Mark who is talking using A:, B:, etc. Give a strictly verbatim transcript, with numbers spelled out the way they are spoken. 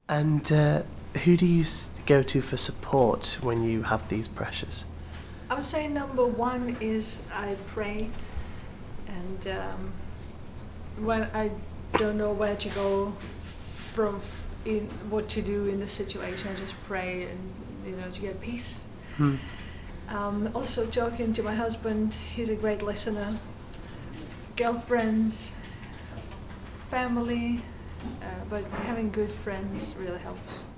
A: And uh, who do you s- go to for support when you have these pressures?
B: I would say number one is I pray, and um, when I don't know where to go from, in what to do in the situation, I just pray and you know to get peace.
A: Hmm.
B: Um, also talking to my husband, he's a great listener. Girlfriends, family, uh, but having good friends really helps.